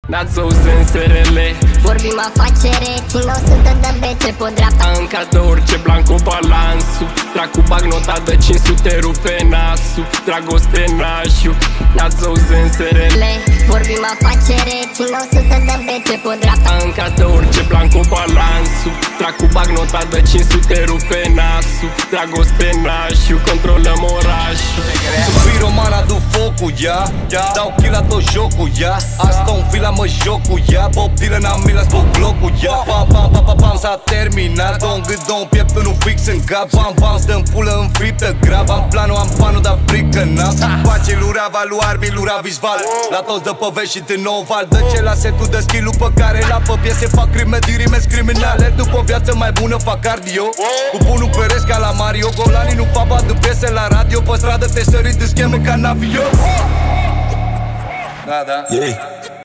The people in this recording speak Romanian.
N-ați auzit în SRL. Vorbim afacere, țin 100 de bețe pe dreapta. În caz de orice blanc cu balansul. Dracu bag nota de 500, rupe nasul. Dragoste nașu. N-ați auzit în SRL. Vorbim afacere, țin 100 de bețe pe dreapta. În caz de orice blanc cu balansul. Dracu bag nota de 500, rupe nasul. Dragoste nașu, controlăm orașul. Sunt piroman, aduc focul, ia dau kill la tot jocul, ia Aston Villa mă joc cu ea, Bob Dylan am milas pe blocul, ia Pam, pam, pam, pam, pam, s-a terminat. Don gât, don piept, nu fix în cap. Bam, bam, stă-n pulă înfriptă grab. Am planul, am panul, dar frică n-am. Pace lura, valu, armi, lura, visval. La toți de povești și din nou val. Dă ce la setul de skill-ul pe care la pe piese fac crime, dirime criminale. După o viață mai bună fac cardio. Cu bunul peresc ca la Mario. Golanii nu fac bat de piese la radio. Pe stradă te sărit de scheme ca navio. Da, da.